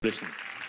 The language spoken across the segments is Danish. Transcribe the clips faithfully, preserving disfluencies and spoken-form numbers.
Listen.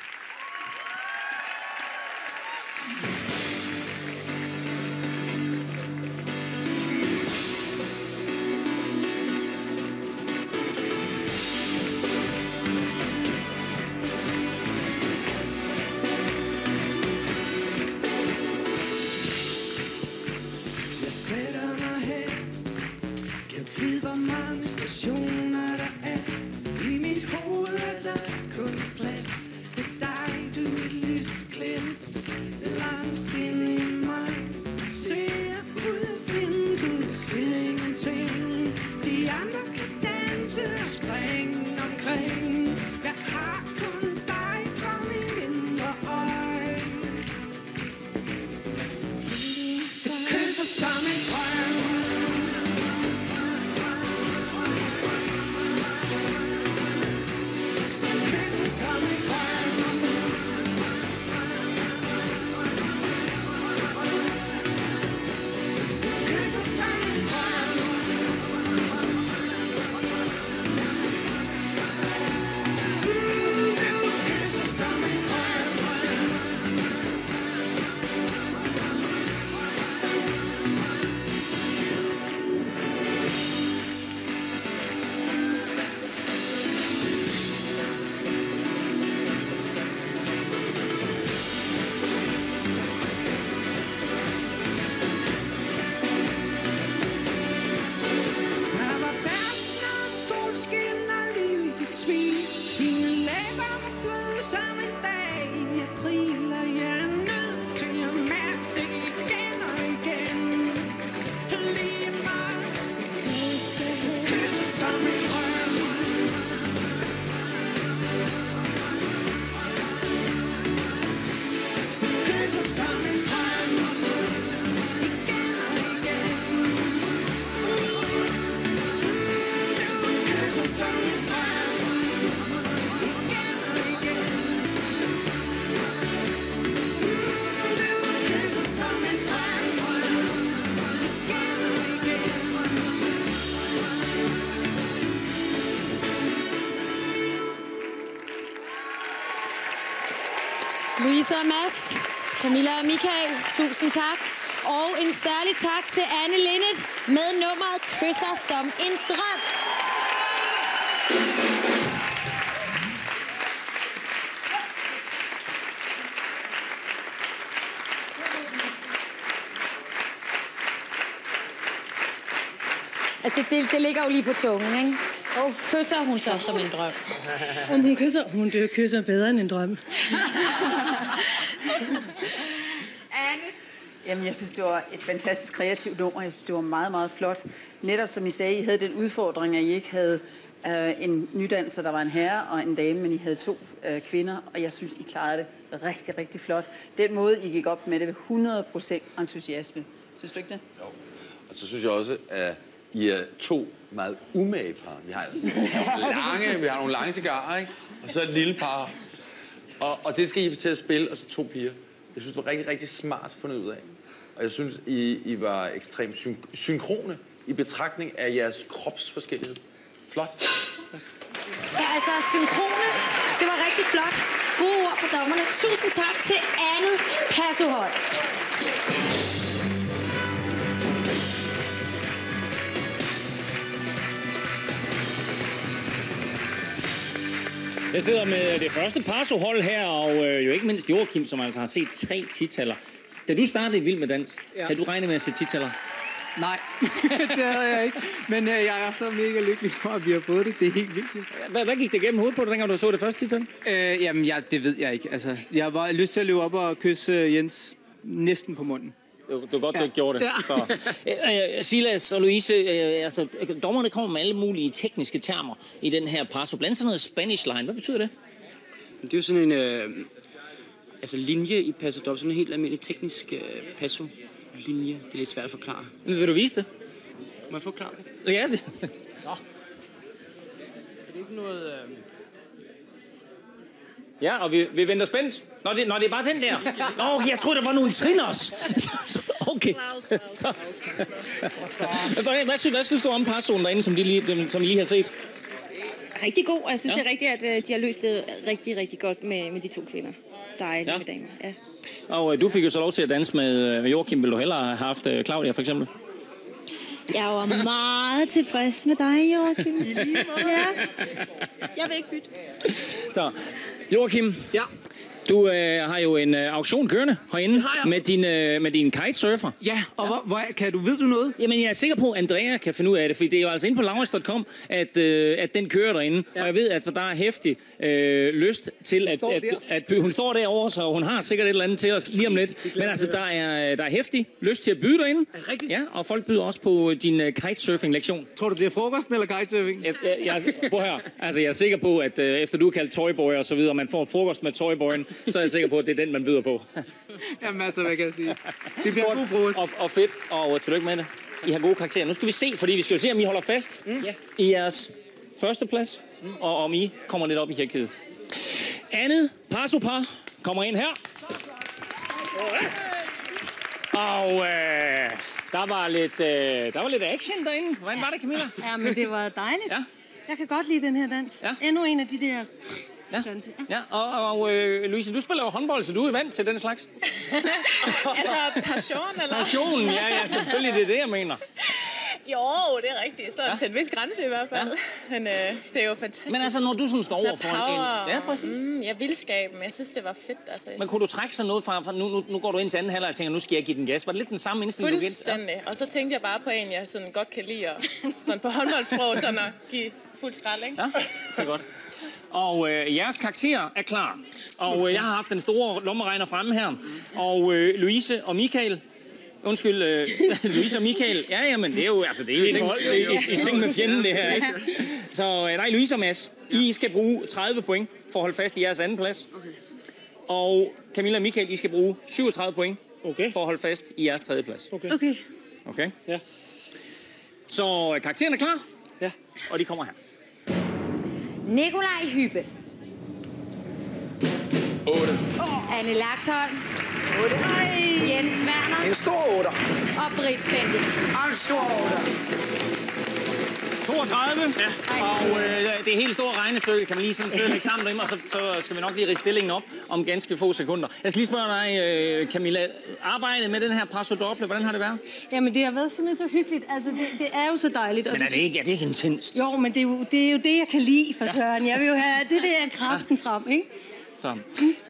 Louise og Mads, Camilla og Michael, tusind tak. Og en særlig tak til Anne Linnet med nummeret Kysser som en drøm. Altså, det, det, det ligger jo lige på tungen, ikke? Og kysser hun så som en drøm? Om hun kysser, hun dør, kysser bedre end en drøm. Anne? Jamen, jeg synes, det var et fantastisk kreativt nummer. Jeg synes, det var meget, meget flot. Netop som I sagde, I havde den udfordring, at I ikke havde øh, en nydanser, der var en herre og en dame, men I havde to øh, kvinder, og jeg synes, I klarede det rigtig, rigtig flot. Den måde, I gik op med det, ved hundrede procent entusiasme. Synes du ikke det? Jo. Og så synes jeg også, at I er to meget umage par. Vi har lange, vi har nogle lange cigarer, ikke? Og så et lille par. Og, og det skal I til at spille, og så to piger. Jeg synes, det var rigtig, rigtig smart fundet ud af. Og jeg synes, I, I var ekstremt syn synkrone i betragtning af jeres kropsforskellighed. Flot. Tak. Så altså, synkrone, det var rigtig flot. Gode ord for dommerne. Tusind tak til Anne Passohold. Jeg sidder med det første parsohold her, og øh, jo ikke mindst Joachim, som altså har set tre titaller. Da du startede i Vild med Dans, ja. Havde du regnet med at se titaller? Nej, det havde jeg ikke. Men øh, jeg er så mega lykkelig for, at vi har fået det. Det er helt vildt. Hvad, hvad gik det gennem hovedet på dig, dengang du så det første tital? Øh, jamen, jeg, det ved jeg ikke. Altså, jeg var lyst til at løbe op og kysse Jens næsten på munden. Det var godt, ja. Du ikke gjorde det. Ja. Så. Æ, Silas og Louise, øh, altså, dommerne kommer med alle mulige tekniske termer i den her passo. Blandt sådan noget Spanish line. Hvad betyder det? Det er jo sådan en øh, altså linje i passo dobbelt. Sådan en helt almindelig teknisk øh, passo-linje. Det er lidt svært at forklare. Men vil du vise det? Må jeg forklare det? Ja, det. Nå. Er det ikke noget... Øh... Ja, og vi, vi venter spændt. Nå det, nå, det er bare den der. Nå, okay, jeg troede, der var nogle triners. Okay. Så. Hvad, synes, hvad synes du om passoen derinde, som, de lige, dem, som I lige har set? rigtig god, og jeg synes, Ja. ja. det er rigtigt, at øh, de har løst det rigtig, rigtig godt med, med de to kvinder. Der er Ja. ja. damer. Ja. Og øh, du fik jo så lov til at danse med, med Joachim. Vil du hellere have haft øh, Claudia, for eksempel? Jeg var meget tilfreds med dig, Joachim. Ja. Jeg vil ikke bytte. Så, Joachim. Ja. Du øh, har jo en øh, auktion kørende herinde har jeg. med din, øh, med din kitesurfer. Ja, og hvor, hvor, kan du, ved du noget? Jamen, jeg er sikker på, at Andrea kan finde ud af det, fordi det er jo altså inde på lauritz punktum com, at, øh, at den kører derinde. Ja. Og jeg ved, at der er hæftig øh, lyst til, at, at, at, at hun står derovre, så hun har sikkert et eller andet til os lige om lidt. Men altså, der er, der er hæftig lyst til at byde derinde. Er det rigtigt? Ja, og folk byder også på din uh, kitesurfing-lektion. Tror du, det er frokosten eller kitesurfing? Jeg, jeg, jeg, prøv her. Altså, jeg er sikker på, at øh, efter du er kaldt toyboy og så videre, man får frokost med toyboyen, så er jeg sikker på, at det er den, man byder på. Jamen altså, hvad kan jeg sige? Det bliver en god frokost. Og, og fedt, og tillykke med det. I har gode karakterer. Nu skal vi se, fordi vi skal jo se, om I holder fast mm. i jeres første plads, mm. og om I kommer lidt op i hierarkiet. Andet parsopar kommer ind her. Og øh, der var lidt, øh, der var lidt action derinde. Hvordan var det, Camilla? Ja, men det var dejligt. Ja. Jeg kan godt lide den her dans. Ja. Endnu en af de der... Ja, ja. og, og øh, Louise, du spiller jo håndbold, så du er vant til den slags. Altså, passion, eller? Passionen, ja, ja, selvfølgelig, det er det, jeg mener. Jo, det er rigtigt. Så ja. Til en vis grænse i hvert fald. Ja. Men øh, det er jo fantastisk. Men altså, når du sådan står over for en... Ja, præcis. Mm, ja, vildskaben. Jeg synes, det var fedt. Altså, Men kunne du trække sådan noget fra... fra nu, nu, nu går du ind til anden halvleg og tænker, nu skal jeg give den gas. Var det lidt den samme indstilling, du gik? Fuldstændig. Og så tænkte jeg bare på en, jeg sådan godt kan lide. Og, sådan på håndboldsprog, sådan at give fuld skrald, ikke? Ja, det er godt. Og øh, jeres karakter er klar. Og øh, jeg har haft den store lommeregner fremme her. Og øh, Louise og Michael... Undskyld, øh, Louise og Michael. Ja, jamen, det er jo, altså, det er jo i seng, det er i, i seng med fjenden, det her, ikke? Så øh, nej, Louise og Mads, I skal bruge tredive point for at holde fast i jeres anden plads. Okay. Og Camilla og Michael, I skal bruge syvogtredive point okay. for at holde fast i jeres tredje plads. Okay. Okay. Okay? Ja. Så øh, karakteren er klar. Ja. Og de kommer her. Nikolaj Hyppe. otte. Anne Laksholm. otte. Jens Werner. En stor otter. Og Britt Bendiksen. En stor otter. toogtredive. Ja. Og øh, det er helt store regnestykke, kan man lige sådan sidde og lægge sammen derinde, og så, så skal vi nok lige rige stillingen op om ganske få sekunder. Jeg skal lige spørge dig, øh, Camilla, arbejdet med den her passo doble, hvordan har det været? Jamen, det har været simpelthen så hyggeligt. Altså, det, det er jo så dejligt. Og Men er det ikke, er det ikke intenst? Jo, men det er jo det, er jo det jeg kan lide for Søren. Jeg vil jo have det der kraften frem, ikke? Så.